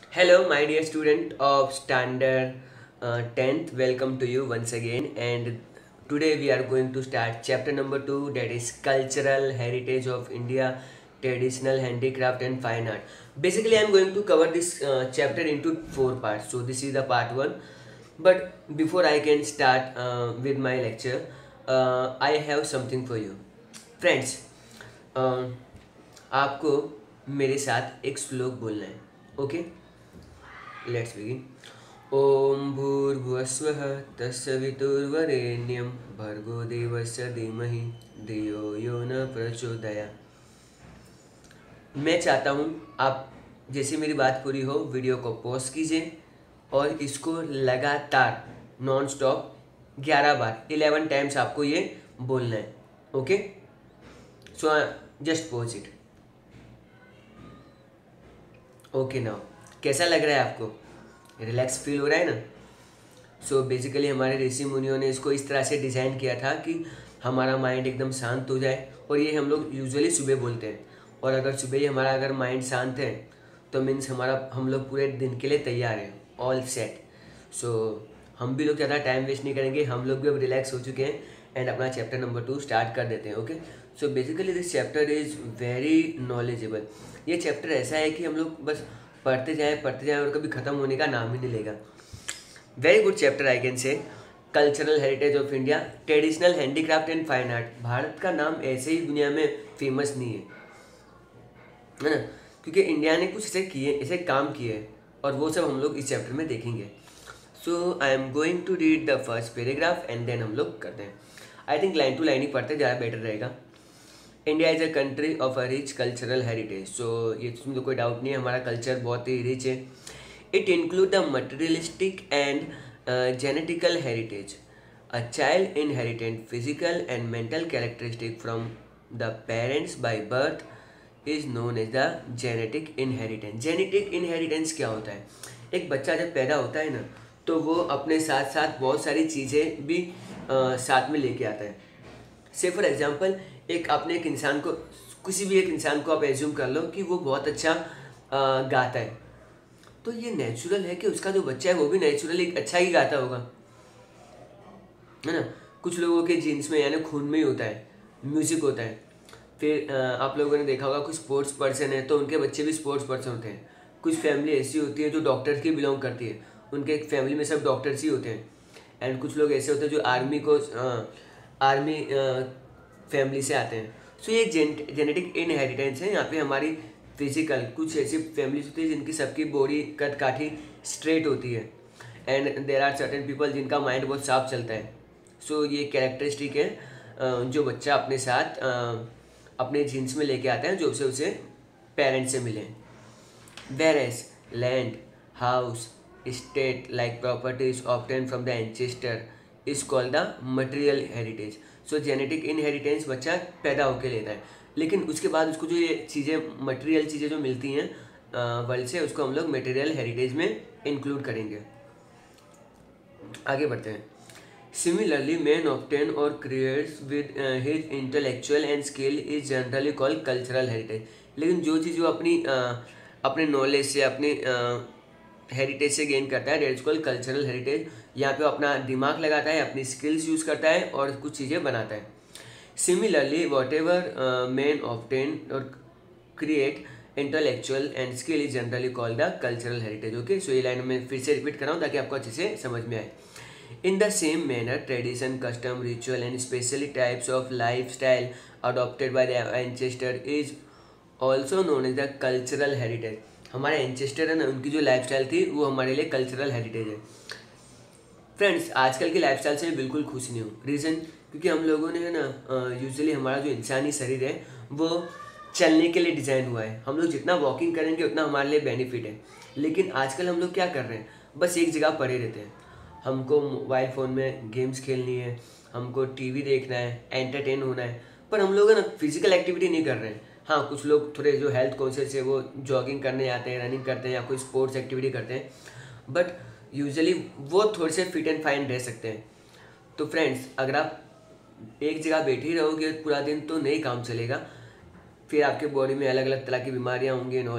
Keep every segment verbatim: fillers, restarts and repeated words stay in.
Hello, my dear student of standard uh, tenth. Welcome to you once again. And today we are going to start chapter number two, that is Cultural Heritage of India, Traditional Handicraft and Fine Art. Basically, I am going to cover this uh, chapter into four parts. So, this is the part one. But before I can start uh, with my lecture, uh, I have something for you. Friends, uh, आपको मेरे साथ एक श्लोक बोलना है. Okay, let's begin. ओम भूर्भुवस्वः तत्सवितुर्वरेण्यं भर्गो देवस्य धीमहि धियो यो न प्रचोदयात्. मैं चाहता हूँ आप जैसे मेरी बात पूरी हो वीडियो को पॉज कीजिए और इसको लगातार नॉन स्टॉप ग्यारह बार इलेवन टाइम्स आपको ये बोलना है. Okay, so just pause it. Okay, now कैसा लग रहा है आपको? रिलैक्स फील हो रहा है ना? सो बेसिकली हमारे ऋषि मुनियों ने इसको इस तरह से डिज़ाइन किया था कि हमारा माइंड एकदम शांत हो जाए. और ये हम लोग यूजुअली सुबह बोलते हैं. और अगर सुबह ही हमारा अगर माइंड शांत है तो मीन्स हमारा हम लोग पूरे दिन के लिए तैयार हैं, ऑल सेट. सो हम भी लोग ज़्यादा टाइम वेस्ट नहीं करेंगे, हम लोग भी अब रिलैक्स हो चुके हैं एंड अपना चैप्टर नंबर टू स्टार्ट कर देते हैं. Okay, so basically this chapter is very knowledgeable. ये चैप्टर ऐसा है कि हम लोग बस पढ़ते जाएं पढ़ते जाएं और कभी ख़त्म होने का नाम ही नहीं लेगा. Very good chapter I can say. Cultural heritage of India, traditional handicraft and fine art. Bharat का नाम ऐसे ही दुनिया में फेमस नहीं है, है ना, क्योंकि इंडिया ने कुछ ऐसे किए ऐसे काम किए हैं और वो सब हम लोग इस चैप्टर में देखेंगे. So I am going to read the first paragraph and then हम लोग करते हैं. I think line to line ही पढ़ते ज़्यादा बेटर रहेगा. India is a country of a rich cultural heritage. So ये इसमें तो कोई डाउट नहीं है, हमारा कल्चर बहुत ही रिच है. It include the materialistic and genetical heritage. A child inherited physical and mental characteristic from the parents by birth is known as the genetic inheritance. Genetic inheritance क्या होता है? एक बच्चा जब पैदा होता है ना तो वो अपने साथ साथ बहुत सारी चीज़ें भी आ, साथ में लेके आता है. से फॉर एग्जांपल एक आपने एक इंसान को किसी भी एक इंसान को आप एज्यूम कर लो कि वो बहुत अच्छा आ, गाता है, तो ये नेचुरल है कि उसका जो बच्चा है वो भी नेचुरली अच्छा ही गाता होगा, है ना. कुछ लोगों के जीन्स में यानी खून में ही होता है, म्यूज़िक होता है. फिर आप लोगों ने देखा होगा कुछ स्पोर्ट्स पर्सन है तो उनके बच्चे भी स्पोर्ट्स पर्सन होते हैं. कुछ फैमिली ऐसी होती है जो डॉक्टर्स की बिलोंग करती है, उनके फैमिली में सब डॉक्टर्स ही होते हैं. एंड कुछ लोग ऐसे होते हैं जो आर्मी को आर्मी फैमिली से आते हैं. सो ये जेनेटिक इनहेरिटेंस है. यहाँ पे हमारी फिजिकल कुछ ऐसी फैमिलीज होती है जिनकी सबकी बॉडी कद काठी स्ट्रेट होती है and there are certain people जिनका माइंड बहुत साफ चलता है. सो so, ये कैरेक्टरिस्टिक है जो बच्चा अपने साथ अपने जीन्स में लेके आता है जो उसे उसे पेरेंट्स से मिले. Whereas land house state like properties obtain from the ancestor is called the material heritage. So genetic inheritance बच्चा पैदा होकर लेता है, लेकिन उसके बाद उसको जो ये चीज़ें मटेरियल चीज़ें जो मिलती हैं वर्ल्ड से उसको हम लोग मटेरियल हेरिटेज में इंक्लूड करेंगे. आगे बढ़ते हैं. Similarly, man obtain or creates with uh, his intellectual and skill is generally called cultural heritage. लेकिन जो चीज़ वो अपनी uh, अपने नॉलेज से अपने हेरिटेज uh, से गेन करता है, डेट कॉल्ड कल्चरल हेरिटेज. यहाँ पे वो अपना दिमाग लगाता है, अपनी स्किल्स यूज़ करता है और कुछ चीज़ें बनाता है. Similarly whatever man obtain or create intellectual and skill is generally called the cultural heritage. Okay, so ये लाइन में फिर से रिपीट कर रहा हूँ ताकि आपको अच्छे से समझ में आए. In the same manner, tradition, custom, ritual, and especially types of lifestyle adopted by the ancestor is also known as the cultural heritage. हमारे ancestor है ना, उनकी जो लाइफस्टाइल थी वो हमारे लिए कल्चरल हेरिटेज है. फ्रेंड्स, आजकल की लाइफस्टाइल से मैं बिल्कुल खुश नहीं हूँ. रीज़न क्योंकि हम लोगों ने है ना यूजुअली हमारा जो इंसानी शरीर है वो चलने के लिए डिज़ाइन हुआ है. हम लोग जितना वॉकिंग करेंगे उतना हमारे लिए बेनिफिट है. लेकिन आजकल हम लोग क्या कर रहे हैं, बस एक जगह पड़े रहते हैं. हमको मोबाइल फ़ोन में गेम्स खेलनी है, हमको टीवी देखना है, एंटरटेन होना है, पर हम लोग है ना फिजिकल एक्टिविटी नहीं कर रहे हैं. हाँ, कुछ लोग थोड़े जो हेल्थ कॉन्शियस है वो जॉगिंग करने जाते हैं, रनिंग करते हैं या कोई स्पोर्ट्स एक्टिविटी करते हैं, बट यूजुअली वो थोड़े से फिट एंड फाइन रह सकते हैं. तो फ्रेंड्स, अगर आप एक जगह बैठे ही रहोगे पूरा दिन तो नहीं काम चलेगा. फिर आपके बॉडी में अलग अलग तरह की बीमारियाँ होंगी and all that.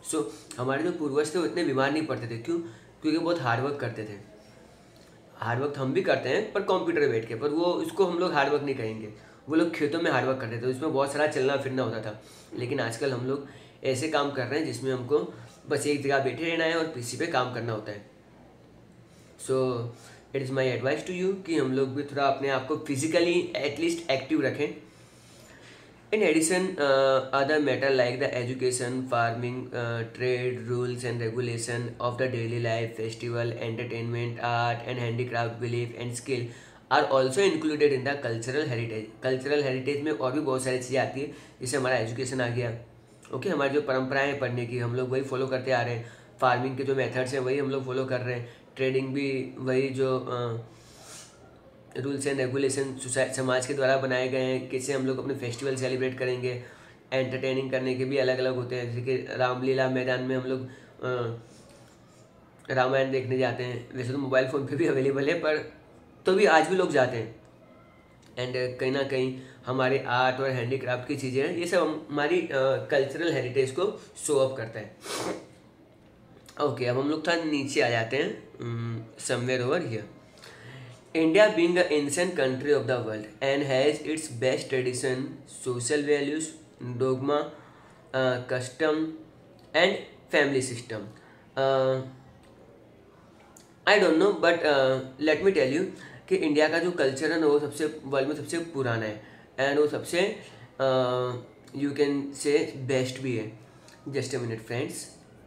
So so, हमारे जो पूर्वज थे वो इतने बीमार नहीं पड़ते थे। क्यों? क्योंकि बहुत हार्डवर्क करते थे। हार्डवर्क हम भी करते हैं पर कंप्यूटर पे बैठ के, पर वो इसको हम लोग हार्डवर्क नहीं कहेंगे। वो लोग खेतों में हार्डवर्क करते थे, उसमें बहुत सारा चलना फिरना होता था। लेकिन आजकल हम लोग ऐसे काम कर रहे हैं जिसमें हमको बस एक जगह बैठे रहना है और पीसी पे काम करना होता है। So it is my advice to you कि हम लोग भी थोड़ा अपने आप को फिजिकली एटलीस्ट एक्टिव रखें। In addition, uh, other matter like the education, farming, uh, trade, rules and regulation of the daily life, festival, entertainment, art and handicraft, belief and skill are also included in the cultural heritage. Cultural heritage में और भी बहुत सारी चीज़ें आती है, जैसे हमारा एजुकेशन आ गया। ओके okay, हमारी जो परंपराएं हैं पढ़ने की, हम लोग वही फॉलो करते आ रहे हैं। फार्मिंग के जो मेथड्स हैं वही हम लोग फॉलो कर रहे हैं। ट्रेडिंग भी वही जो uh, रूल्स एंड रेगुलेशन समाज के द्वारा बनाए गए हैं, कैसे हम लोग अपने फेस्टिवल सेलिब्रेट करेंगे। एंटरटेनिंग करने के भी अलग अलग होते हैं, जैसे कि रामलीला मैदान में हम लोग रामायण देखने जाते हैं। वैसे तो मोबाइल फ़ोन पे भी अवेलेबल है, पर तो भी आज भी लोग जाते हैं। एंड कहीं ना कहीं हमारे आर्ट और हैंडीक्राफ्ट की चीज़ें हैं, ये सब हमारी कल्चरल हेरिटेज को शो अप करता है। ओके okay, अब हम लोग थोड़ा नीचे आ जाते हैं, somewhere over here. India being an ancient country of the world and has its best tradition, social values, dogma, uh, custom and family system. Uh, I don't know but uh, let me tell you कि India का जो culture है ना वो सबसे world में सबसे पुराना है एंड वो सबसे यू कैन से बेस्ट भी है। Just a minute friends.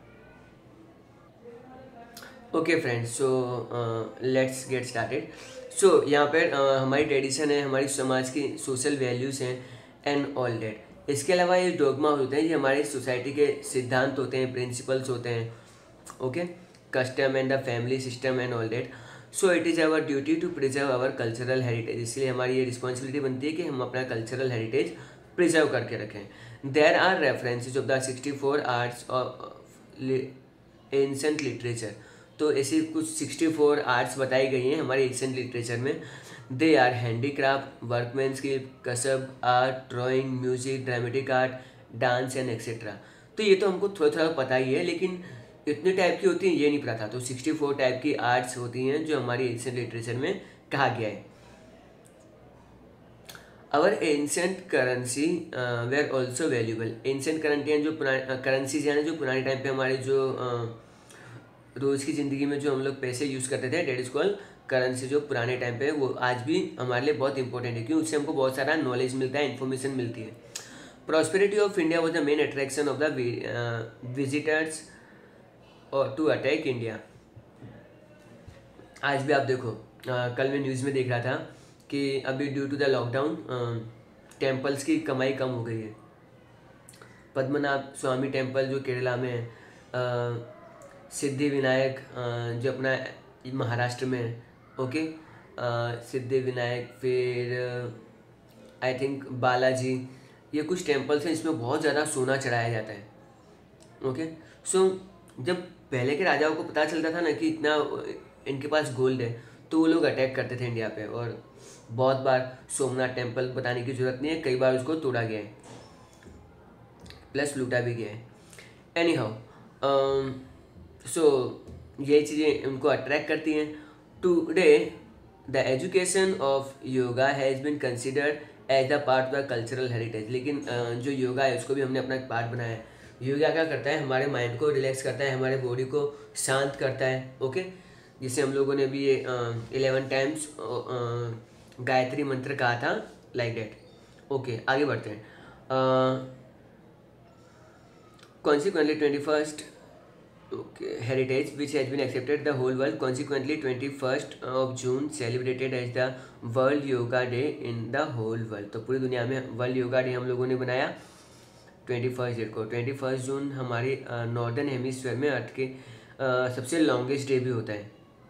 Okay friends, so let's get started. So यहाँ पर uh, हमारी ट्रेडिशन है, हमारी समाज की सोशल वैल्यूज़ हैं एंड ऑल डेट। इसके अलावा ये डोगमा होते हैं, ये हमारी सोसाइटी के सिद्धांत होते हैं, प्रिंसिपल्स होते हैं। Okay, custom and the family system and all that. So it is our duty to preserve our cultural heritage. इसलिए हमारी ये रिस्पॉन्सिबिलिटी बनती है कि हम अपना कल्चरल हेरिटेज प्रिजर्व करके रखें। There are references of the sixty four arts of ancient literature. तो ऐसी कुछ सिक्सटी फोर आर्ट्स बताई गई हैं हमारे एशियन लिटरेचर में। दे आर हैंडीक्राफ्ट, वर्कमैनस्किप, कसब, art, drawing, music, dramatic art, dance and etcetera. तो ये तो हमको थोड़ा थोड़ा पता ही है, लेकिन इतने टाइप की होती हैं ये नहीं पता था। तो सिक्सटी फोर टाइप की आर्ट्स होती हैं जो हमारी एशियन लिटरेचर में कहा गया है। Our ancient currency were also valuable. Ancient currency जो पुरानी करेंसीज यानी जो पुराने टाइम पे हमारे जो uh, रोज़ की ज़िंदगी में जो हम लोग पैसे यूज़ करते थे, डेट इज कॉल्ड करेंसी। जो पुराने टाइम पे वो आज भी हमारे लिए बहुत इंपॉर्टेंट है, क्योंकि उससे हमको बहुत सारा नॉलेज मिलता है, इन्फॉर्मेशन मिलती है। Prosperity of India was the main attraction of the visitors और टू अटैक इंडिया। आज भी आप देखो, uh, कल मैं न्यूज़ में देख रहा था कि अभी due to the lockdown temples की कमाई कम हो गई है। पद्मनाभ स्वामी टेम्पल जो केरला में है, uh, सिद्धि विनायक जो अपना महाराष्ट्र में है। ओके, सिद्धि विनायक, फिर आई थिंक बालाजी, ये कुछ टेम्पल्स हैं इसमें बहुत ज़्यादा सोना चढ़ाया जाता है। ओके, सो जब पहले के राजाओं को पता चलता था ना कि इतना इनके पास गोल्ड है, तो वो लोग अटैक करते थे इंडिया पे। और बहुत बार सोमनाथ टेम्पल बताने की ज़रूरत नहीं है, कई बार उसको तोड़ा गया है, प्लस लूटा भी गया है। एनी हाउ, सो ये चीज़ें उनको अट्रैक्ट करती हैं। Today the education of yoga has been considered as the part of the cultural heritage. लेकिन uh, जो योगा है उसको भी हमने अपना एक पार्ट बनाया है। योगा क्या करता है, हमारे माइंड को रिलैक्स करता है, हमारे बॉडी को शांत करता है। ओके, जिससे हम लोगों ने भी ये इलेवन टाइम्स गायत्री मंत्र कहा था, लाइक डेट। ओके, आगे बढ़ते हैं। Consequently twenty first Okay, heritage which has been accepted the whole world. Consequently, twenty-first of June celebrated as the World Yoga Day in the whole world. तो पूरी दुनिया में वर्ल्ड योगा डे हम लोगों ने बनाया ट्वेंटी फर्स्ट डेट को। Twenty first June हमारे नॉर्दर्न हेमिस्फीयर में अर्थ के uh, सबसे लॉन्गेस्ट डे भी होता है।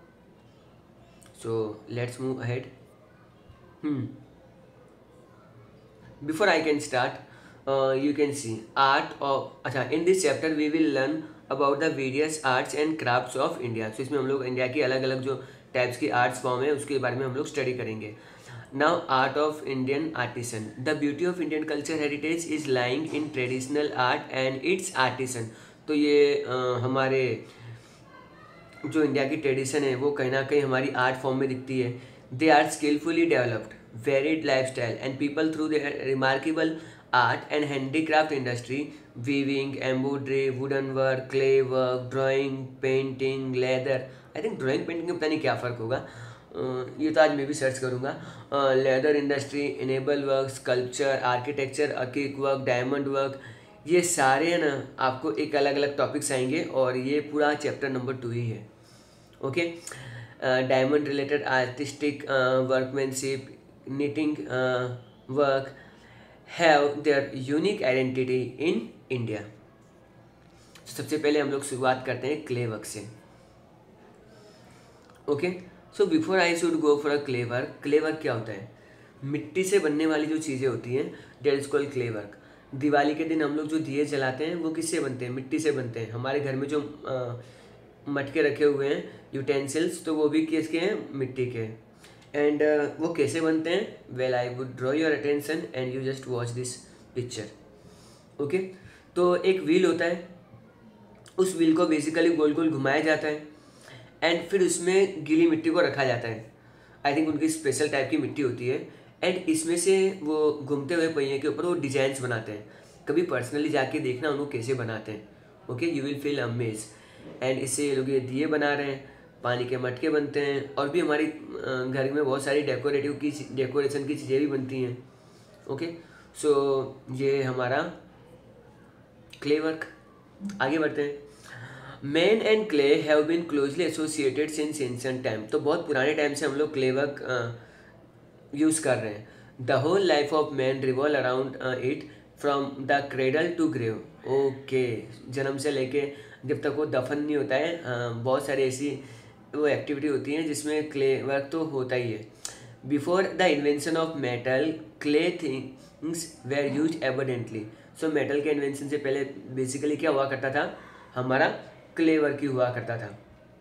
So let's move ahead. Before I can start you can see art of, अच्छा, in this chapter we will learn about the various arts and crafts of India. तो इसमें हम लोग इंडिया की अलग अलग जो टाइप्स की आर्ट्स फॉर्म है उसके बारे में हम लोग स्टडी करेंगे। Now art of Indian artisan. The beauty of Indian culture heritage is lying in traditional art and its artisan. तो ये आ, हमारे जो इंडिया की ट्रेडिशन है वो कहीं ना कहीं हमारी आर्ट फॉर्म में दिखती है. They are skilfully developed, varied life style and people through their remarkable art and handicraft industry, weaving, embroidery, wooden work, clay work, drawing, painting, leather. I think drawing painting में पता नहीं क्या फ़र्क होगा, ये तो आज मैं भी सर्च करूँगा. Leather industry, enamel work, sculpture, architecture, अकीक वर्क, डायमंड वर्क, ये सारे है ना आपको एक अलग अलग टॉपिक्स आएंगे और ये पूरा चैप्टर नंबर टू ही है. Okay. Diamond related artistic workmanship, knitting work have their unique identity in India. सबसे पहले हम लोग शुरुआत करते हैं क्ले वर्क से. Okay. So before I should go for a clay work. Clay work क्या होता है? मिट्टी से बनने वाली जो चीज़ें होती हैं that is called clay work. Diwali के दिन हम लोग जो दिए जलाते हैं वो किससे बनते हैं? मिट्टी से बनते हैं. हमारे घर में जो आ, मटके रखे हुए हैं यूटेंसिल्स, तो वो भी किसके हैं? मिट्टी के. एंड uh, वो कैसे बनते हैं? Well I would draw your attention and you just watch this picture. Okay. तो एक व्हील होता है, उस व्हील को बेसिकली गोल गोल घुमाया जाता है एंड फिर उसमें गीली मिट्टी को रखा जाता है. आई थिंक उनकी स्पेशल टाइप की मिट्टी होती है एंड इसमें से वो घूमते हुए पहिए के ऊपर वो डिजाइन्स बनाते हैं. कभी पर्सनली जाके देखना उनको कैसे बनाते हैं. Okay. You will feel amaze. And इससे ये लोग ये दिए बना रहे हैं, पानी के मटके बनते हैं और भी हमारी घर में बहुत सारी डेकोरेटिव की डेकोरेशन की चीज़ें भी बनती हैं. ओके. सो ये हमारा क्ले वर्क. आगे बढ़ते हैं. Man and clay have been closely associated since ancient time. तो बहुत पुराने टाइम से हम लोग क्ले वर्क यूज़ कर रहे हैं. The whole life of man revolve around it from the cradle to grave. Okay. जन्म से लेके जब तक वो दफन नहीं होता है, uh, बहुत सारी ऐसी वो एक्टिविटी होती हैं जिसमें क्ले वर्क तो होता ही है. Before the invention of metal, clay things were use abundantly. So metal के इन्वेंशन से पहले बेसिकली क्या हुआ करता था? हमारा क्ले वर्क ही हुआ करता था.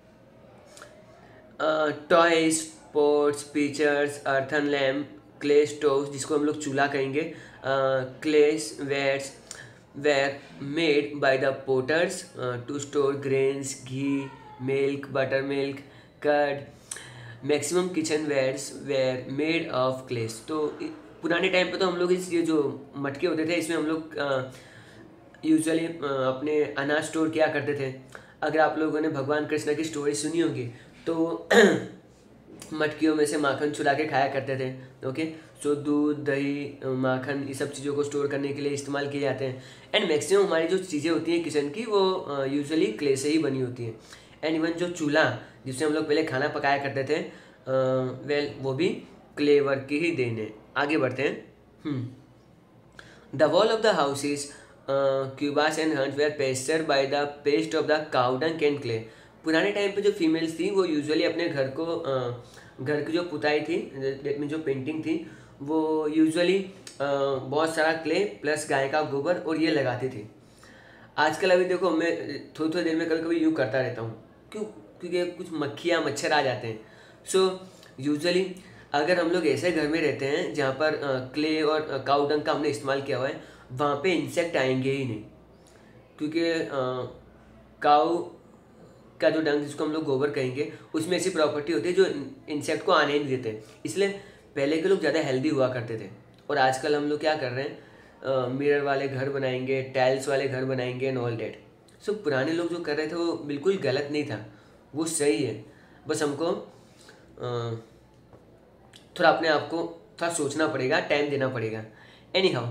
Toys, pots, pitchers, earthen lamp, clay stove जिसको हम लोग चूल्हा कहेंगे, clays wares were made by the potters to store grains, ghee, milk, butter milk, curd. Maximum kitchen wares were made of clays. तो पुराने टाइम पे तो हम लोग इस ये जो मटके होते थे इसमें हम लोग यूजुअली अपने अनाज स्टोर किया करते थे. अगर आप लोगों ने भगवान कृष्ण की स्टोरी सुनी होगी तो मटकियों में से माखन चुरा के खाया करते थे. ओके. सो दूध, दही, माखन, ये सब चीज़ों को स्टोर करने के लिए इस्तेमाल किए जाते हैं. एंड मैक्सिमम हमारी जो चीज़ें होती हैं किचन की वो यूजुअली क्ले से ही बनी होती हैं. एंड इवन जो चूल्हा जिससे हम लोग पहले खाना पकाया करते थे, वेल वो भी क्ले वर्क की ही देन है. आगे बढ़ते हैं. The wall of the houses, क्यूबास and hut were plastered by the paste of the cow dung and clay. पुराने टाइम पे जो फीमेल्स थी वो यूजुअली अपने घर को uh, घर की जो पुताई थी, डेट में जो पेंटिंग थी, वो यूजुअली uh, बहुत सारा क्ले प्लस गाय का गोबर और ये लगाती थी. आजकल अभी देखो मैं थोड़ी थोड़ी देर में कभी कभी यूँ करता रहता हूँ. क्यों? क्योंकि कुछ मक्खियाँ मच्छर आ जाते हैं. सो यूजुअली अगर हम लोग ऐसे घर में रहते हैं जहाँ पर क्ले और काउ डंग का हमने इस्तेमाल किया हुआ है, वहाँ पे इंसेक्ट आएंगे ही नहीं. क्योंकि काउ का जो डंग जिसको हम लोग गोबर कहेंगे उसमें ऐसी प्रॉपर्टी होती है जो इंसेक्ट को आने ही नहीं देते. इसलिए पहले के लोग ज़्यादा हेल्दी हुआ करते थे. और आजकल हम लोग क्या कर रहे हैं? मिरर वाले घर बनाएंगे, टाइल्स वाले घर बनाएंगे एंड ऑल डेट. सो पुराने लोग जो कर रहे थे वो बिल्कुल गलत नहीं था, वो सही है. बस हमको आ, थोड़ा अपने आप को थोड़ा सोचना पड़ेगा, टाइम देना पड़ेगा. Anyhow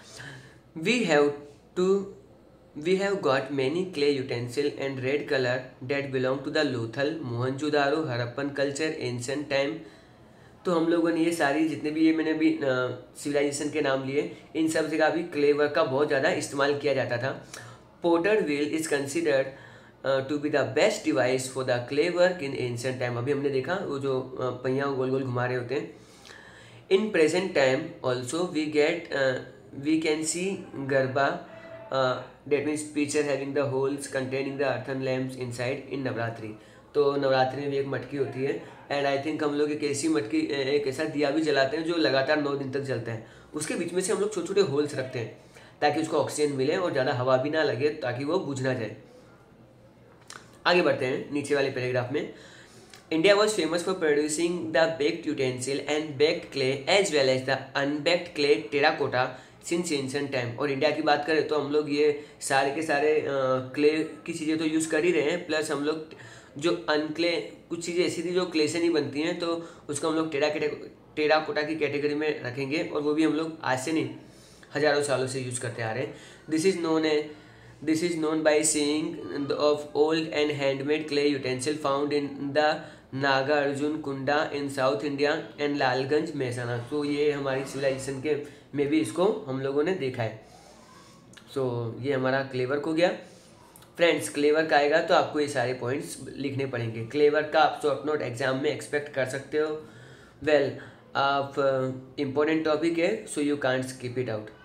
we have to we have got many clay utensil and red colour that belong to the Lothal, Mohenjodaro, Harappan culture, ancient time. तो हम लोगों ने ये सारी जितने भी ये मैंने भी सिविलाइजेशन के नाम लिए, इन सब जगह भी क्ले वर्क का बहुत ज़्यादा इस्तेमाल किया जाता था. Potter wheel is considered to be the best device for the clay work in ancient time. अभी हमने देखा वो जो uh, पहिया गोल गोल घुमा रहे होते हैं. In present time also we get we can see garba, that means picture having the holes containing the earthen lamps inside in Navratri. तो नवरात्रि में भी एक मटकी होती है एंड आई थिंक हम लोग एक ऐसी मटकी एक ऐसा दिया भी जलाते हैं जो लगातार नौ दिन तक जलता है. उसके बीच में से हम लोग छोटे छोटे होल्स रखते हैं ताकि उसको ऑक्सीजन मिले और ज़्यादा हवा भी ना लगे, ताकि वो बुझ ना जाए। आगे बढ़ते हैं नीचे वाले पैराग्राफ में। India was famous for producing the baked utensil and baked clay as well as the unbaked clay terracotta since ancient time. और इंडिया की बात करें तो हम लोग ये सारे के सारे क्ले की चीज़ें तो यूज़ कर ही रहे हैं, प्लस हम लोग जो अनक्ले कुछ चीज़ें ऐसी थी जो क्ले से नहीं बनती हैं, तो उसको हम लोग टेरा टेराकोटा की कैटेगरी में रखेंगे, और वो भी हम लोग आज से नहीं हज़ारों सालों से यूज़ करते आ रहे हैं। This is known a this is known by seeing of old and handmade clay utensil found in the Nagarjuna Konda in south India and Lalganj Mehsana. तो ये हमारी सिविलाइजेशन के में भी इसको हम लोगों ने देखा है। सो so, ये हमारा क्ले वर्क हो गया। फ्रेंड्स, क्ले वर्क आएगा तो आपको ये सारे पॉइंट्स लिखने पड़ेंगे। क्ले वर्क का आप शॉर्ट नोट एग्जाम में एक्सपेक्ट कर सकते हो। वेल well, आप इम्पोर्टेंट टॉपिक है, so you can't skip it out.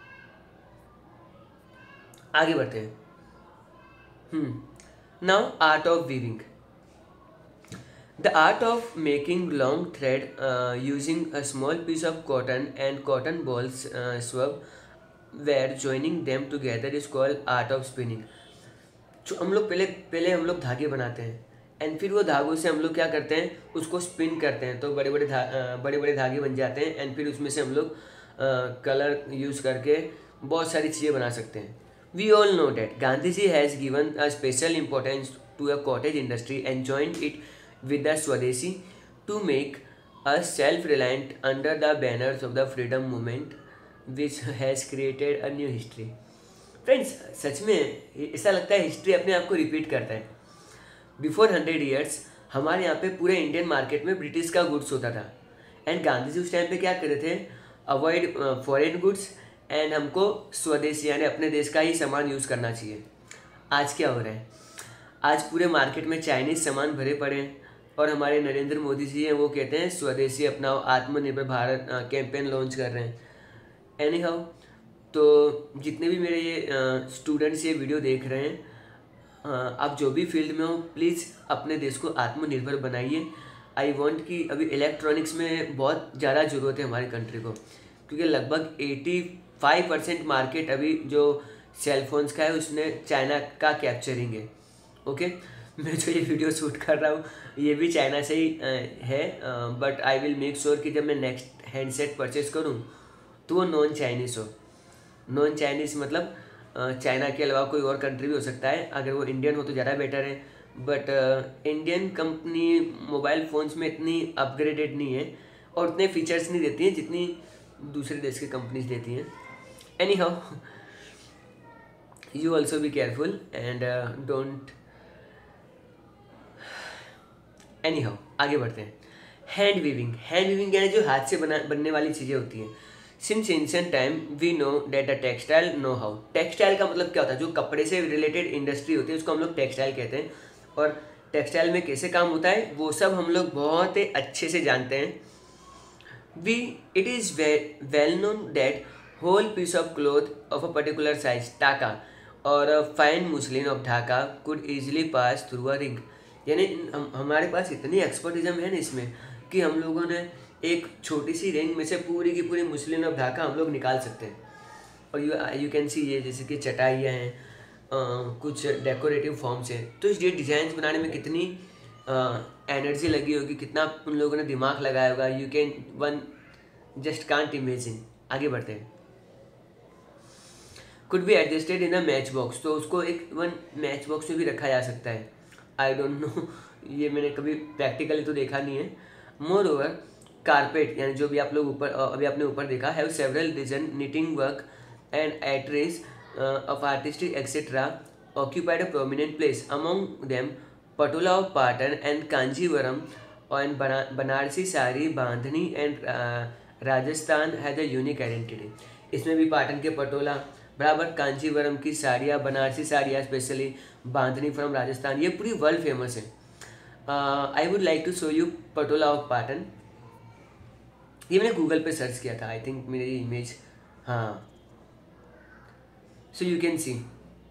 आगे बढ़ते हैं। Hmm now art of weaving. The art of making long thread uh, using a small piece of cotton and cotton balls uh, swab where joining them together is called art of spinning. जो हम लोग पहले पहले हम लोग धागे बनाते हैं, एंड फिर वो धागों से हम लोग क्या करते हैं, उसको स्पिन करते हैं, तो बड़े बड़े धा बड़े बड़े धागे बन जाते हैं, एंड फिर उसमें से हम लोग कलर यूज़ करके बहुत सारी चीज़ें बना सकते हैं। We all know that Gandhi ji has given a special importance to a cottage industry and joined it with the Swadeshi to make us self-reliant under the banners of the freedom movement which has created a new history. Friends, सच में ऐसा लगता है history अपने आप को repeat करता है। बिफोर हंड्रेड ईयर्स हमारे यहाँ पे पूरे इंडियन मार्केट में ब्रिटिश का गुड्स होता था, एंड गांधी जी उस टाइम पे क्या कर रहे थे, अवॉइड फॉरेन गुड्स, एंड हमको स्वदेशी यानी अपने देश का ही सामान यूज़ करना चाहिए। आज क्या हो रहा है, आज पूरे मार्केट में चाइनीज़ सामान भरे पड़े हैं, और हमारे नरेंद्र मोदी जी हैं वो कहते हैं स्वदेशी अपनाओ, आत्मनिर्भर भारत कैंपेन लॉन्च कर रहे हैं। एनी हाउ, तो जितने भी मेरे ये स्टूडेंट्स ये वीडियो देख रहे हैं, uh, आप जो भी फील्ड में हो, प्लीज़ अपने देश को आत्मनिर्भर बनाइए। आई वांट कि अभी इलेक्ट्रॉनिक्स में बहुत ज़्यादा ज़रूरत है हमारी कंट्री को, क्योंकि लगभग पचासी परसेंट मार्केट अभी जो सेलफोन्स का है उसने चाइना का कैप्चरिंग है। Okay okay? मैं जो ये वीडियो शूट कर रहा हूँ ये भी चाइना से ही है, but I will make sure कि जब मैं नेक्स्ट हैंडसेट परचेस करूँ तो वो नॉन चाइनीज़ हो। नॉन चाइनीज़ मतलब चाइना के अलावा कोई और कंट्री भी हो सकता है, अगर वो इंडियन हो तो ज़्यादा बेटर है, but Indian company mobile phones में इतनी अपग्रेडेड नहीं है और उतने फीचर्स नहीं देती हैं जितनी दूसरे देश की कंपनीज देती हैं। Anyhow, you also be careful and don't anyhow. आगे बढ़ते हैं। Hand weaving. हैंड वीविंग यानी जो हाथ से बना बनने वाली चीज़ें होती हैं। Since ancient time we know that a textile know how. Textile का मतलब क्या होता है, जो कपड़े से रिलेटेड इंडस्ट्री होती है उसको हम लोग टेक्सटाइल कहते हैं, और टेक्सटाइल में कैसे काम होता है वो सब हम लोग बहुत ही अच्छे से जानते हैं। We it is well known that whole piece of cloth of a particular size टाका और fine muslin of Dhaka could easily pass through a ring. यानी हम हमारे पास इतनी एक्सपर्टिज्म है ना इसमें कि हम लोगों ने एक छोटी सी रिंग में से पूरी की पूरी मुस्लिन और ढाका हम लोग निकाल सकते हैं। और यू यू कैन सी ये जैसे कि चटाइयाँ हैं, कुछ डेकोरेटिव फॉर्म्स हैं, तो ये डिज़ाइंस बनाने में कितनी एनर्जी लगी होगी, कितना उन लोगों ने दिमाग लगाया होगा, you can one just can't imagine. आगे बढ़ते हैं। Could be adjusted in a match box, तो उसको एक वन मैच बॉक्स में भी रखा जा सकता है। आई डोंट नो, ये मैंने कभी प्रैक्टिकली तो देखा नहीं है। मोर ओवर कारपेट यानी जो भी आप लोग ऊपर अभी आपने ऊपर देखा have several design knitting work and attires of artistic etcetera occupied a prominent place among them patola of Patan and Kanjivaram and Banarasi sari bandhani and Rajasthan has a unique identity. इसमें भी पाटन के पटोला बराबर, कांजीवरम की साड़ियाँ, बनारसी साड़ियाँ स्पेशली बांधनी फ्रॉम राजस्थान, ये पूरी वर्ल्ड फेमस है। I would like to show you patola of Patan. ये मैंने गूगल पे सर्च किया था, आई थिंक मेरी इमेज, हाँ, so you can see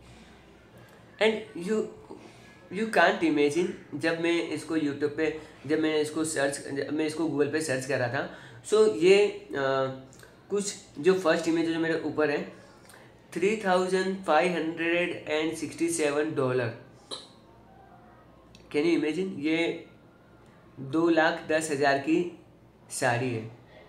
and you you can't imagine. जब मैं इसको यूट्यूब पे जब मैं इसको सर्च जब मैं इसको गूगल पे सर्च कर रहा था, सो so ये uh, कुछ जो फर्स्ट इमेज जो मेरे ऊपर है three thousand five hundred and sixty seven dollar. Can you imagine? ये दो लाख दस हज़ार की साड़ी है।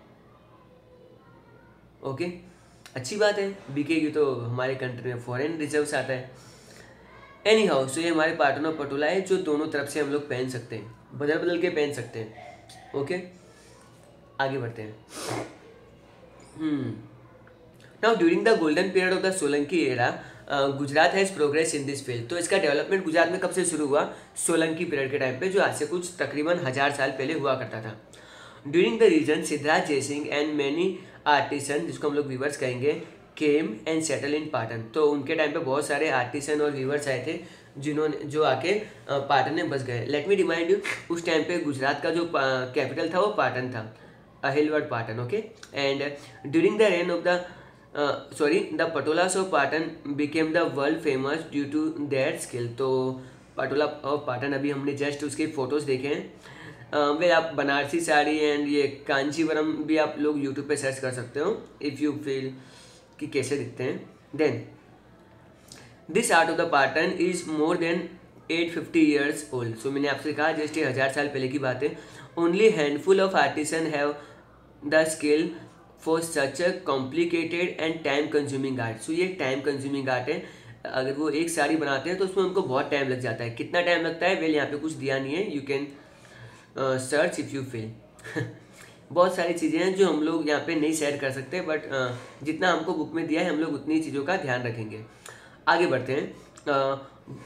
ओके, अच्छी बात है, बिकेगी तो हमारे कंट्री में फॉरेन रिजर्व्स आता है। एनी हाउ, सो ये हमारे पाटन और पटोला है जो दोनों तरफ से हम लोग पहन सकते हैं, बदल बदल के पहन सकते हैं। ओके, आगे बढ़ते हैं। Hmm now during the golden period of the Solanki era, Gujarat has progress in this field. तो इसका डेवलपमेंट गुजरात में कब से शुरू हुआ? सोलंकी पीरियड के टाइम पे, जो आज से कुछ तकरीबन हज़ार साल पहले हुआ करता था। During the region Siddhraj Jaysinh and many artisan, जिसको हम लोग वीवर्स कहेंगे, came and settle in Patan. तो उनके टाइम पे बहुत सारे आर्टिसन और वीवर्स आए थे जिन्होंने जो आके पाटन में बस गए। लेट मी रिमाइंड यू, उस टाइम पे गुजरात का जो कैपिटल था वो पाटन था, Ahilwad Patan. Okay, and during the reign of the sorry the patolas of Patan became the world famous due to their skill. तो पटोला ऑफ पाटन, अभी हमने जस्ट उसके फोटोज़ देखे हैं। वे uh, आप बनारसी साड़ी एंड ये कांचीवरम भी आप लोग यूट्यूब पे सर्च कर सकते हो इफ़ यू फील कि कैसे दिखते हैं। Then this art of the Patan is more than eight fifty years old. So मैंने आपसे कहा जस्ट ये हज़ार साल पहले की बात है। Only handful of artisan have the skill for such a complicated and time consuming art. So ये टाइम कंज्यूमिंग आर्ट है। अगर वो एक साड़ी बनाते हैं तो उसमें उनको बहुत टाइम लग जाता है। कितना टाइम लगता है? वेल, यहाँ पे कुछ दिया नहीं है, you can search if you feel. बहुत सारी चीज़ें हैं जो हम लोग यहाँ पे नहीं शेयर कर सकते, बट uh, जितना हमको बुक में दिया है हम लोग उतनी चीज़ों का ध्यान रखेंगे। आगे बढ़ते हैं।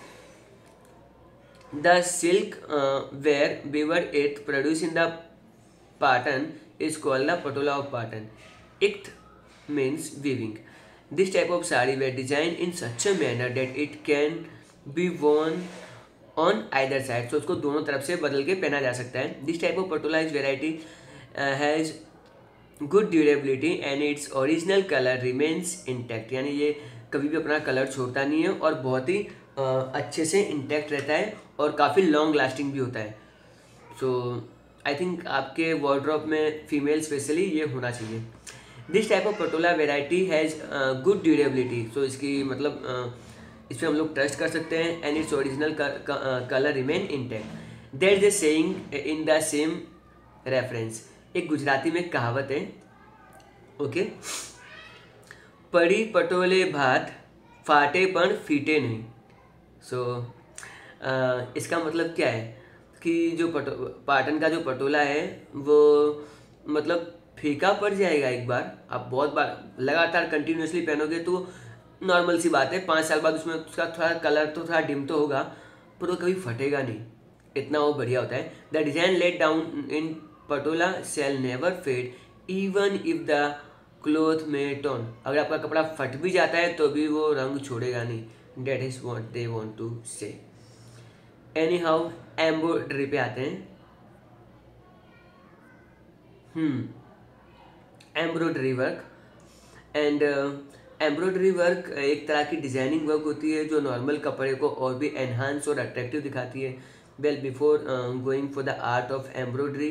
The silk ware weaver it produce in the Patan is called the patola of Patan. It means weaving. This type of sari were design in such a manner that it can be worn on either side. तो उसको दोनों तरफ से बदल के पहना जा सकता है। This type of patola is variety has good durability and it's original colour remains intact. यानी ये कभी भी अपना कलर छोड़ता नहीं है और बहुत ही uh, अच्छे से इंटैक्ट रहता है और काफ़ी लॉन्ग लास्टिंग भी होता है। सो आई थिंक आपके वार्डरोब में फीमेल स्पेशली ये होना चाहिए। This type of patola variety has good durability. So इसकी मतलब uh, इस पर हम लोग ट्रस्ट कर सकते हैं। And it's original colour remain intact. There is a saying in the same reference. एक गुजराती में कहावत है, ओके, पड़ी पटोले भात फाटे पण फीटे नहीं। सो so, uh, इसका मतलब क्या है कि जो पटो पाटन का जो पटोला है वो मतलब फीका पड़ जाएगा एक बार। आप बहुत बार लगातार कंटिन्यूसली पहनोगे तो नॉर्मल सी बात है, पाँच साल बाद उसमें उसका थोड़ा कलर तो थोड़ा डिम तो होगा, पर वो कभी फटेगा नहीं, इतना वो बढ़िया होता है। The design let down in patola shall never fade even if the cloth may torn. अगर आपका कपड़ा फट भी जाता है तो भी वो रंग छोड़ेगा नहीं। That is what they want to say. Anyhow, embroidery पे आते हैं। Hmm embroidery work and embroidery work एक तरह की डिजाइनिंग वर्क होती है जो नॉर्मल कपड़े को और भी एनहांस और अट्रैक्टिव दिखाती है। Well, before going for the art of embroidery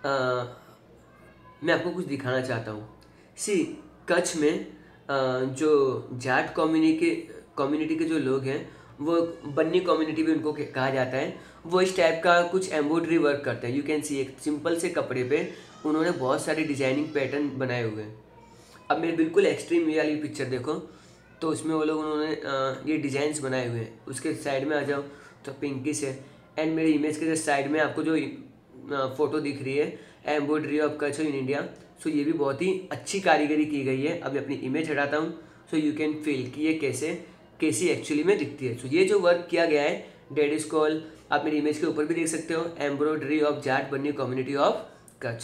मैं आपको कुछ दिखाना चाहता हूँ। सी, कच्छ में uh, जो जाट कम्युनिटी कम्युनिटी के जो लोग हैं, वो बन्नी कम्युनिटी भी उनको कहा जाता है, वो इस टाइप का कुछ एम्ब्रॉयडरी वर्क करते हैं। यू कैन सी, एक सिंपल से कपड़े पे उन्होंने बहुत सारे डिजाइनिंग पैटर्न बनाए हुए हैं। अब मेरे बिल्कुल एक्सट्रीम ये वाली पिक्चर देखो तो उसमें वो लोग उन्होंने ये डिज़ाइंस बनाए हुए हैं। उसके साइड में आ जाओ तो पिंकिश है, एंड मेरी इमेज के साइड में आपको जो फोटो दिख रही है embroidery of Kutch in India. So ये भी बहुत ही अच्छी कारीगरी की गई है। अभी अपनी इमेज हटाता हूँ सो यू कैन फील कि ये कैसे कैसी एक्चुअली में दिखती है। सो ये जो वर्क किया गया है डेट इज कॉल्ड, आप मेरी इमेज के ऊपर भी देख सकते हो, embroidery of Jat Banni community of Kutch.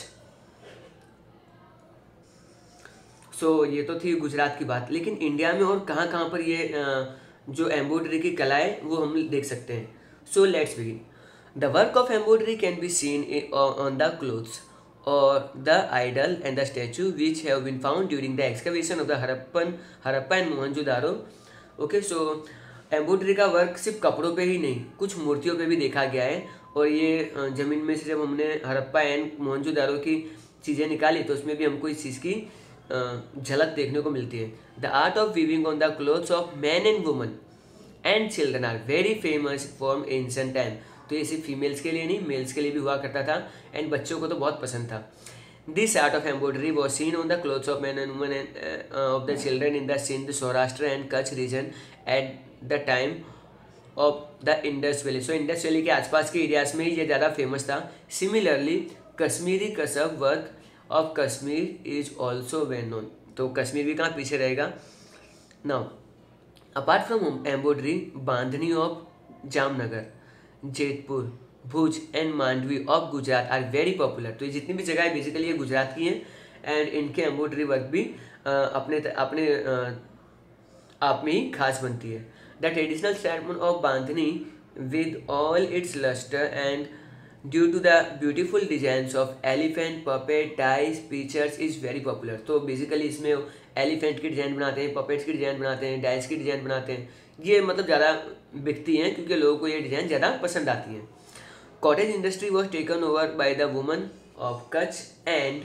So so, ये तो थी गुजरात की बात, लेकिन इंडिया में और कहाँ कहाँ पर ये जो एम्ब्रॉयडरी की कला है वो हम देख सकते हैं। So let's begin. The work of embroidery can be seen on the clothes और the idol and the statue which have been found during the excavation of the Harappan Harappa and Mohenjodaro. Okay, so embroidery का work सिर्फ कपड़ों पे ही नहीं, कुछ मूर्तियों पे भी देखा गया है। और ये ज़मीन में से जब हमने हरप्पा एंड मोहनजोदारो की चीज़ें निकाली तो उसमें भी हमको इस चीज़ की झलक देखने को मिलती है। The art of weaving on the clothes of man and woman and children are very famous from ancient time. तो ये सिर्फ फीमेल्स के लिए नहीं, मेल्स के लिए भी हुआ करता था एंड बच्चों को तो बहुत पसंद था। This art of embroidery was seen on the clothes of man and woman and of the children in the Sindh, Saurashtra and Kutch region at the time of the Indus valley. So Indus valley के आसपास के areas में ही ये ज़्यादा famous था। Similarly Kashmiri kasab work of Kashmir is also well known. तो कश्मीर भी कहाँ पीछे रहेगा। Now apart from embroidery, bandhani of Jamnagar, Jetpur, Bhuj and Mandvi of Gujarat are very popular. तो ये जितनी भी जगह है बेसिकली ये गुजरात की हैं एंड इनके एम्ब्रॉयडरी वर्क भी आ, अपने अपने आ, आप में ही खास बनती है। The traditional ceremony of bandhani with all its lustre and due to the beautiful designs of elephant, puppet, dice, pictures is very popular. तो बेसिकली इसमें एलिफेंट की डिज़ाइन बनाते हैं, पपेट्स की डिज़ाइन बनाते हैं, डाइस की डिज़ाइन बनाते हैं। ये मतलब ज़्यादा बिकती हैं क्योंकि लोगों को ये डिज़ाइन ज़्यादा पसंद आती हैं। Cottage industry was taken over by the woman of Kutch and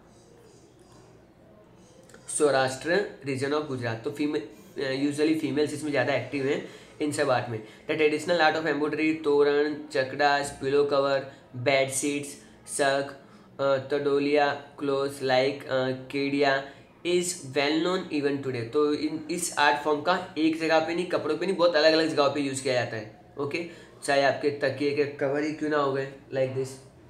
Saurashtra region of Gujarat. तो फीमेल यूजुअली फीमेल्स इसमें ज़्यादा एक्टिव हैं इन सब आर्ट में। The traditional art of embroidery, toran, चकडास, पिलो कवर, बेड शीट्स, सक, तडोलिया, clothes like kediya is well known even today. तो इन इस आर्ट फॉर्म का एक जगह पे नहीं, कपड़ों पे नहीं, बहुत अलग अलग जगहों पे यूज़ किया जाता है। Okay okay? चाहे आपके तकिए के कवर ही क्यों ना हो गए लाइक दिस।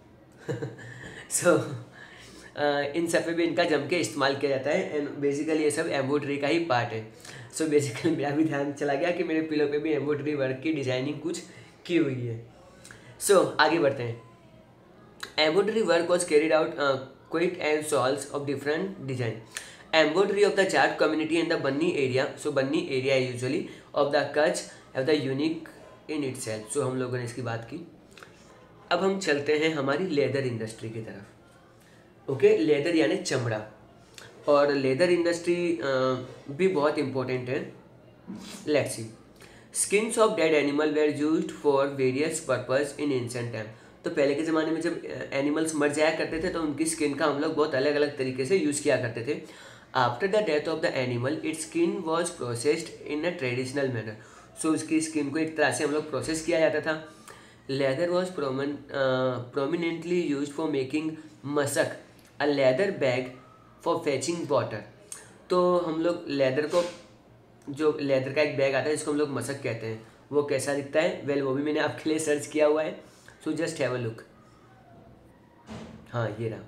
सो इन सब पे भी इनका जम के इस्तेमाल किया जाता है एंड बेसिकली ये सब एम्ब्रॉयडरी का ही पार्ट है। सो so बेसिकली मेरा भी ध्यान चला गया कि मेरे पिलो पे भी एम्ब्रॉयडरी वर्क की डिजाइनिंग कुछ की हुई है। सो so, आगे बढ़ते हैं। Embroidery work was carried out quilt and shawls of different design. Embroidery of the Jat community in the Banni area, so Banni area usually of the Kutch have the unique in itself. So हम लोगों ने इसकी बात की। अब हम चलते हैं हमारी लेदर इंडस्ट्री की तरफ। Okay okay? लेदर यानी चमड़ा, और लेदर इंडस्ट्री भी बहुत इम्पोर्टेंट है। Let's see. Skins of dead animal were used for various purpose in ancient time. तो पहले के ज़माने में जब एनिमल्स मर जाया करते थे तो उनकी स्किन का हम लोग बहुत अलग अलग तरीके से यूज़ किया करते थे। After the death of the animal its skin was processed in a traditional manner. So उसकी स्किन को एक तरह से हम लोग प्रोसेस किया जाता था। Leather was prominently use for making masak, a leather bag for fetching water. तो हम लोग लेदर को, जो लेदर का एक बैग आता है जिसको हम लोग मसक कहते हैं, वो कैसा दिखता है, वेल well, वो भी मैंने आपके लिए सर्च किया हुआ है। So just have a look. हाँ ये रहा।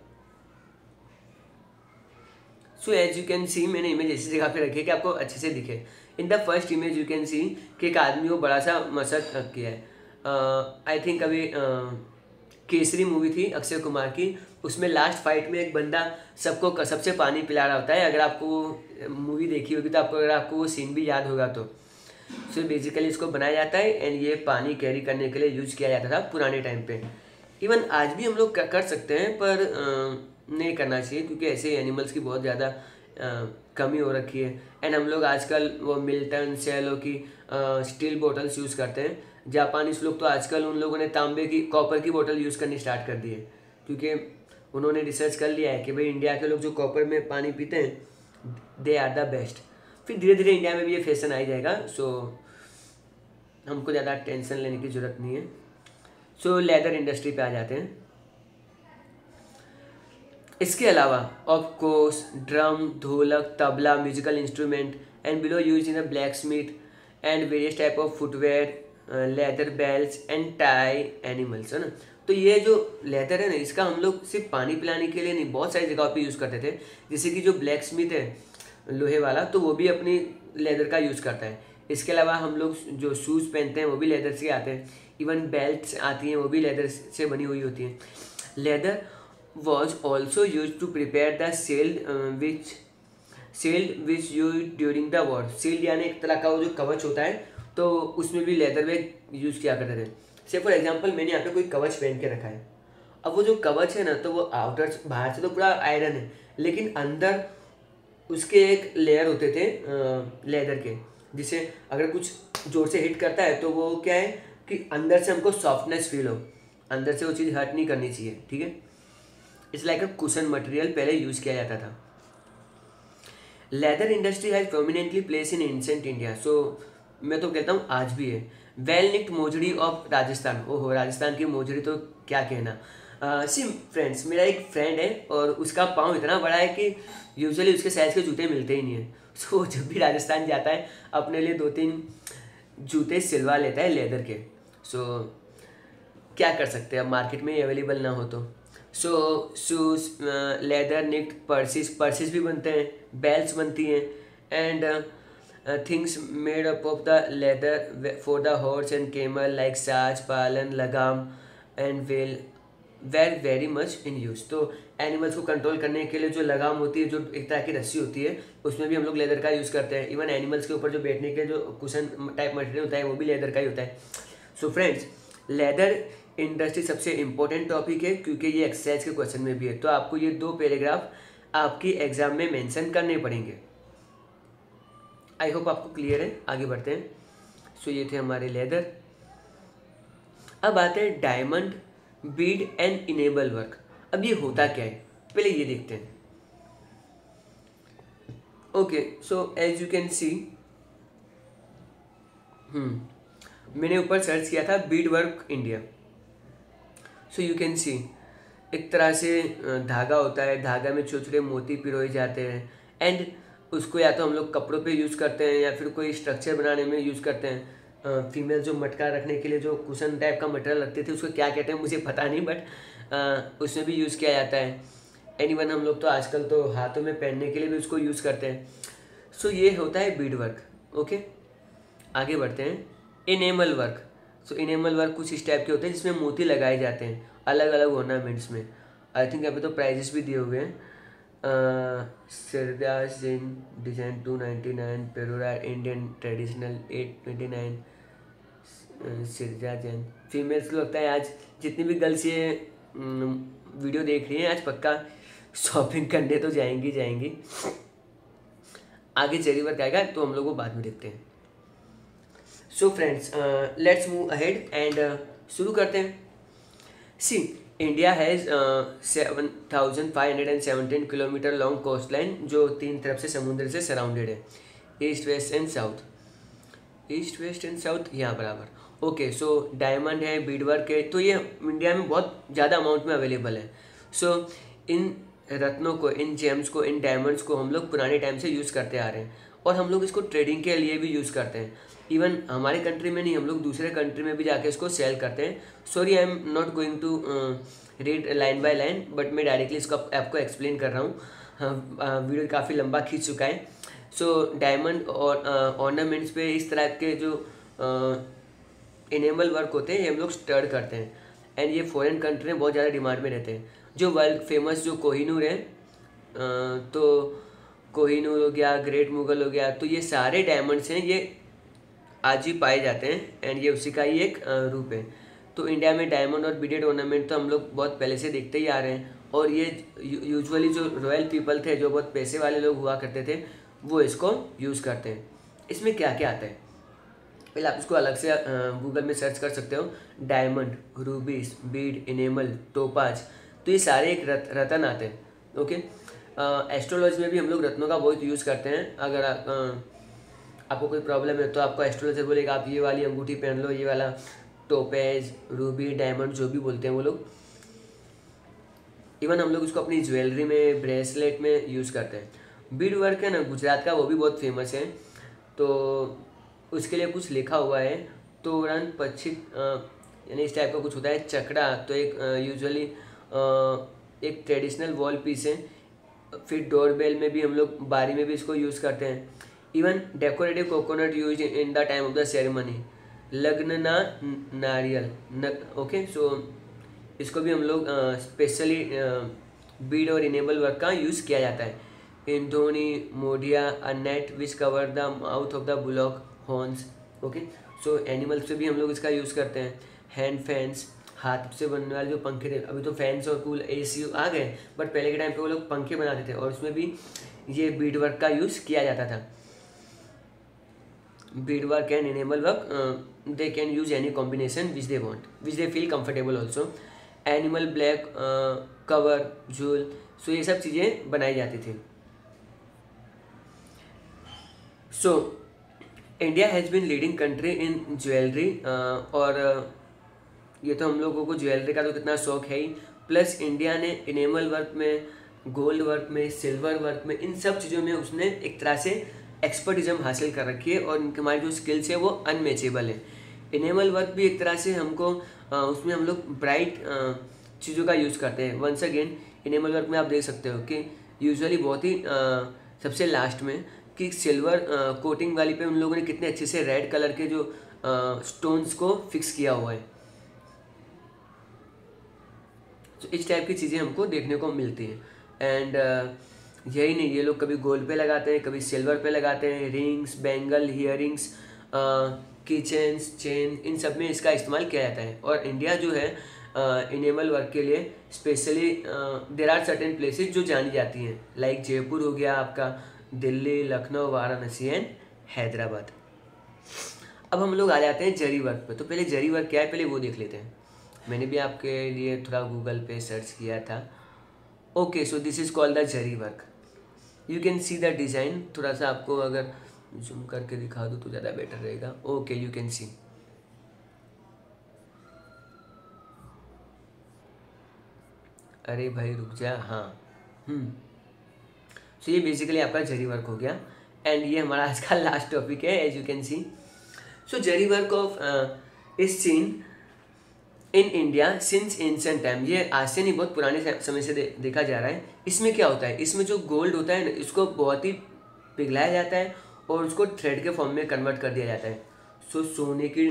So as you can see, मैंने इमेज ऐसी जगह पे रखी है कि आपको अच्छे से दिखे। In the first image you can see कि एक आदमी वो बड़ा सा मसक किया है। आई uh, थिंक अभी uh, केसरी मूवी थी अक्षय कुमार की, उसमें लास्ट फाइट में एक बंदा सबको कसम से पानी पिला रहा होता है। अगर आपको मूवी देखी होगी तो आपको, अगर आपको वो सीन भी याद होगा तो। सो बेसिकली इसको बनाया जाता है एंड ये पानी कैरी करने के लिए यूज किया जाता था पुराने टाइम पे। इवन आज भी हम लोग कर सकते हैं पर आ, नहीं करना चाहिए क्योंकि ऐसे एनिमल्स की बहुत ज़्यादा कमी हो रखी है। एंड हम लोग आजकल वो मिल्टन, सेलो की स्टील बोटल्स यूज़ करते हैं। जापानीज लोग तो आजकल उन लोगों ने तांबे की, कॉपर की बोतल यूज़ करनी स्टार्ट कर दी है क्योंकि उन्होंने रिसर्च कर लिया है कि भाई इंडिया के लोग जो कॉपर में पानी पीते हैं दे आर द बेस्ट। फिर धीरे धीरे इंडिया में भी ये फैशन आ ही जाएगा। सो हमको ज़्यादा टेंशन लेने की ज़रूरत नहीं है। सो लेदर इंडस्ट्री पे आ जाते हैं। इसके अलावा of course drum, dholak, tabla, musical instrument and bellow use in a blacksmith and various type of footwear, leather belts and tie animals, है ना। तो ये जो लेदर है ना, इसका हम लोग सिर्फ पानी पिलाने के लिए नहीं, बहुत सारी जगहों पे यूज़ करते थे। जैसे कि जो ब्लैक स्मिथ है लोहे वाला, तो वो भी अपनी लेदर का यूज़ करता है। इसके अलावा हम लोग जो शूज़ पहनते हैं वो भी लेदर से आते हैं। इवन बेल्ट्स आती हैं वो भी लेदर से बनी हुई होती हैं। Leather was also use to prepare the shield which shield which use during the war. Shield यानी एक तरह का वो जो कवच होता है, तो उसमें भी लेदर बैग यूज़ किया करते थे। से फॉर एग्जांपल मैंने यहाँ पे कोई कवच पहन के रखा है। अब वो जो कवच है ना, तो वो आउटर बाहर से तो पूरा आयरन है, लेकिन अंदर उसके एक लेयर होते थे लेदर के, जिसे अगर कुछ जोर से हिट करता है तो वो क्या है कि अंदर से हमको सॉफ्टनेस फील हो, अंदर से वो चीज़ हर्ट नहीं करनी चाहिए। ठीक है, it's like a cushion material पहले यूज़ किया जाता था। Leather industry has prominently place in ancient India. So मैं तो कहता हूँ आज भी है। Well knit mojari of Rajasthan, ओहो राजस्थान की मोजड़ी तो क्या कहना। सी फ्रेंड्स, मेरा एक फ्रेंड है और उसका पाँव इतना बड़ा है कि यूजुअली उसके साइज़ के जूते मिलते ही नहीं है। सो so, जब भी राजस्थान जाता है अपने लिए दो तीन जूते सिलवा लेता है लेदर के। सो so, क्या कर सकते हैं, अब मार्केट में अवेलेबल ना हो तो। So shoes, leather knit purses, purses भी बनते हैं, बेल्ट बनती हैं, and things made up of the leather for the horse and camel like साज, पालन, लगाम and well were very much in use. तो एनिमल्स को कंट्रोल करने के लिए जो लगाम होती है, जो एक तरह की रस्सी होती है, उसमें भी हम लोग लेदर का यूज़ करते हैं। इवन एनिमल्स के ऊपर जो बैठने के जो कुशन टाइप मटेरियल होता है वो भी लेदर का ही होता है। सो फ्रेंड्स, लेदर इंडस्ट्री सबसे इम्पोर्टेंट टॉपिक है क्योंकि ये एक्सरसाइज के क्वेश्चन में भी है। तो आपको ये दो पैराग्राफ आपकी एग्जाम में मेंशन करने पड़ेंगे। आई होप आपको क्लियर है। आगे बढ़ते हैं। सो so, ये थे हमारे लेदर। अब आते हैं diamond, bead and enamel work. अब ये होता क्या है, पहले ये देखते हैं। Okay, so as you can see, hmm मैंने ऊपर सर्च किया था bead work India. So you can see, एक तरह से धागा होता है, धागा में छोटे छोटे मोती पिरोए जाते हैं, एंड उसको या तो हम लोग कपड़ों पे यूज़ करते हैं या फिर कोई स्ट्रक्चर बनाने में यूज़ करते हैं। फीमेल जो मटका रखने के लिए जो कुशन टाइप का मटेरियल रखते थे उसको क्या कहते हैं मुझे पता नहीं, बट उसमें भी यूज़ किया जाता है। एनीवन हम लोग तो आजकल तो हाथों में पहनने के लिए भी उसको यूज़ करते हैं। सो so, ये होता है बीड वर्क। ओके, आगे बढ़ते हैं। Enamel work. So enamel work कुछ इस टाइप के होते हैं जिसमें मोती लगाए जाते हैं अलग अलग ऑर्नामेंट्स में। आई थिंक अभी तो प्राइजेस भी दिए हुए हैं। सिरदास जैन डिजाइन टू नाइन्टी नाइन, पेरोरा Indian traditional eight twenty nine. सिरजा जैन फीमेल्स को लगता है आज जितनी भी गर्ल्स ये वीडियो देख रही हैं आज पक्का शॉपिंग करने तो जाएंगी जाएंगी। आगे चेरी वर्क आएगा तो हम लोग वो बाद में देखते हैं। So friends, let's move ahead and शुरू करते हैं। See, India has seven thousand five hundred and seventeen kilometre long coast line जो तीन तरफ से समुद्र से सराउंडेड है, east west and south. East west and south यहाँ बराबर। ओके, सो डायमंड है, बीड वर्क है, तो ये इंडिया में बहुत ज़्यादा अमाउंट में अवेलेबल है। सो so, इन रत्नों को, इन जेम्स को, इन डायमंड्स को हम लोग पुराने टाइम से यूज़ करते आ रहे हैं और हम लोग इसको ट्रेडिंग के लिए भी यूज़ करते हैं। इवन हमारे कंट्री में नहीं, हम लोग दूसरे कंट्री में भी जाके इसको सेल करते हैं। Sorry, I am not going to read line by line, but मैं डायरेक्टली इसको आपको एक्सप्लेन कर रहा हूँ। वीडियो काफ़ी लंबा खींच चुका है। सो डायमंड और ऑर्नामेंट्स पे इस तरह के जो इनेबल वर्क होते हैं ये हम लोग स्टड करते हैं, एंड ये फॉरेन कंट्री में बहुत ज़्यादा डिमांड में रहते हैं। जो वर्ल्ड फेमस जो कोहिनूर है, तो कोहिनूर हो गया, ग्रेट मुगल हो गया, तो ये सारे डायमंड्स हैं, ये आज ही पाए जाते हैं, एंड ये उसी का ही एक रूप है। तो इंडिया में डायमंड और बीडेड ऑर्नामेंट तो हम लोग बहुत पहले से देखते ही आ रहे हैं, और ये यूजुअली जो रॉयल पीपल थे, जो बहुत पैसे वाले लोग हुआ करते थे, वो इसको यूज़ करते हैं। इसमें क्या क्या आता है पहले आप इसको अलग से गूगल में सर्च कर सकते हो। Diamond, rubies, bead, enamel, topaz, तो ये सारे एक रत, रतन आते हैं। ओके, एस्ट्रोलॉजी में भी हम लोग रत्नों का बहुत यूज़ करते हैं। अगर आ, आ, आपको कोई प्रॉब्लम है तो आपको एस्ट्रोलॉजर बोलेगा आप ये वाली अंगूठी पहन लो, ये वाला टोपेज, रूबी, डायमंड जो भी बोलते हैं वो लोग। इवन हम लोग उसको अपनी ज्वेलरी में, ब्रेसलेट में यूज़ करते हैं। बीड वर्क है ना गुजरात का, वो भी बहुत फेमस है, तो उसके लिए कुछ लिखा हुआ है। तोरण पच्छित यानी इस टाइप का कुछ होता है। चकड़ा तो एक यूजुअली एक ट्रेडिशनल वॉल पीस है। फिर डोरबेल में भी हम लोग, बारी में भी इसको यूज़ करते हैं। Even decorative coconut use in the time of the ceremony. लग्न ना नारियल न, ओके, सो इसको भी हम लोग स्पेशली बीड और इनेबल वर्क का यूज़ किया जाता है। इंधोनी मोडिया, a net which cover the mouth of the bullock horns. Okay, so animals पे भी हम लोग इसका यूज़ करते हैं। हैंड फैंस, हाथ से बनने वाले जो पंखे थे, अभी तो फैंस और कूल एसी आ गए, बट पहले के टाइम पे वो लोग पंखे बनाते थे और उसमें भी ये बीड वर्क का यूज़ किया जाता था। Bead work and enamel work they can use any combination which they want, which they feel comfortable also. Animal black cover, जूल, सो ये सब चीज़ें बनाई जाती थी। So India has been leading country in jewellery, और ये तो हम लोगों को ज्वेलरी का तो कितना शौक है ही, प्लस इंडिया ने इनेमल वर्क में, गोल्ड वर्क में, सिल्वर वर्क में, इन सब चीज़ों में उसने एक तरह से एक्सपर्टिज्म हासिल कर रखी है, और इनके हमारी जो स्किल्स है वो अनमेचेबल है। इनेमल वर्क भी एक तरह से हमको आ, उसमें हम लोग ब्राइट चीज़ों का यूज़ करते हैं। वंस अगेन इनेमल वर्क में आप देख सकते हो कि यूजुअली बहुत ही आ, सबसे लास्ट में कि सिल्वर कोटिंग वाली पे उन लोगों ने कितने अच्छे से रेड कलर के जो स्टोन्स को फिक्स किया हुआ है। तो इस टाइप की चीज़ें हमको देखने को मिलती हैं। एंड uh, यही नहीं, ये लोग कभी गोल्ड पे लगाते हैं, कभी सिल्वर पे लगाते हैं, rings, bangle, earrings, keychains, chain, इन सब में इसका इस्तेमाल किया जाता है। और इंडिया जो है इनेमल वर्क के लिए specially there are certain places जो जानी जाती हैं, लाइक जयपुर हो गया आपका, दिल्ली, लखनऊ, वाराणसी एंड हैदराबाद। अब हम लोग आ जाते हैं जरी वर्क पे। तो पहले जरी वर्क क्या है पहले वो देख लेते हैं। मैंने भी आपके लिए थोड़ा गूगल पे सर्च किया था। Okay, so this is called the zari work. You can see the design. थोड़ा सा आपको अगर जूम करके दिखा दूँ तो ज़्यादा बेटर रहेगा। Okay, you can see. अरे भाई रुक जा। हाँ, हम्म सो ये बेसिकली आपका जरी वर्क हो गया, एंड ये हमारा आज का लास्ट टॉपिक है, as you can see. So zari work of is seen in India since ancient time. ये आज से नहीं, बहुत पुराने समय से दे, देखा जा रहा है। इसमें क्या होता है, इसमें जो गोल्ड होता है ना, इसको बहुत ही पिघलाया जाता है और उसको थ्रेड के फॉर्म में कन्वर्ट कर दिया जाता है। सो सोने की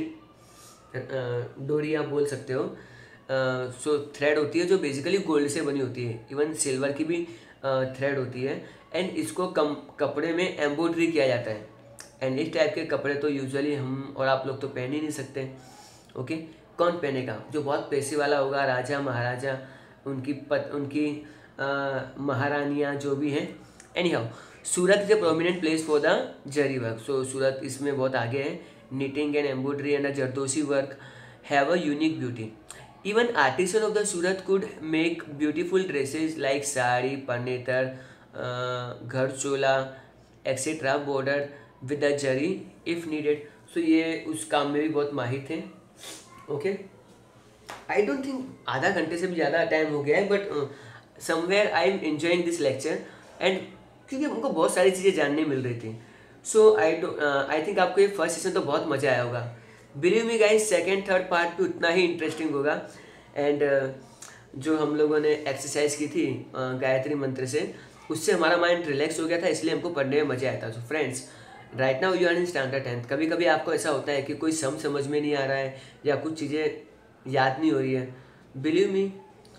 डोरी आप बोल सकते हो। सो थ्रेड होती है जो बेसिकली गोल्ड से बनी होती है, इवन सिल्वर की भी थ्रेड होती है, एंड इसको कम कपड़े में एम्ब्रॉयडरी किया जाता है। एंड इस टाइप के कपड़े तो यूजुअली हम और आप लोग तो पहन ही नहीं सकते। ओके, कौन पहनेगा? जो बहुत पैसे वाला होगा, राजा महाराजा, उनकी पत उनकी महारानियाँ जो भी हैं। Anyhow, Surat is a prominent place for the zari work. So Surat इसमें बहुत आगे है। Knitting and embroidery and zardozi work have a unique beauty. Even artisans of the Surat could make beautiful dresses like sari, panetar, uh, घर चोला et cetera bordered with the zari if needed. So ये उस काम में भी बहुत माहिर थे। Okay, I don't think आधा घंटे से भी ज़्यादा टाइम हो गया है, but somewhere I am enjoying this lecture, and क्योंकि हमको बहुत सारी चीज़ें जानने मिल रही थी। सो आई आई थिंक आपको ये फर्स्ट सेशन तो बहुत मज़ा आया होगा। Believe me guys, second third part तो इतना ही इंटरेस्टिंग होगा। एंड uh, जो हम लोगों ने एक्सरसाइज की थी uh, गायत्री मंत्र से, उससे हमारा माइंड रिलैक्स हो गया था, इसलिए हमको पढ़ने में मज़ा आया था। So friends, right now you are in standard tenth. कभी कभी आपको ऐसा होता है कि कोई सम समझ में नहीं आ रहा है या कुछ चीज़ें याद नहीं हो रही है। Believe me,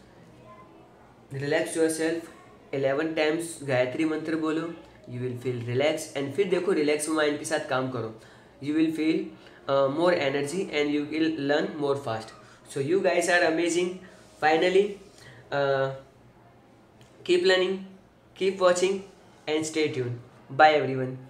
relax yourself, eleven times Gayatri mantra बोलो, you will feel relax. And फिर देखो, रिलैक्स माइंड के साथ काम करो, you will feel more energy and you will learn more fast. So you guys are amazing. Finally, uh, keep learning, keep watching and stay tuned. Bye everyone.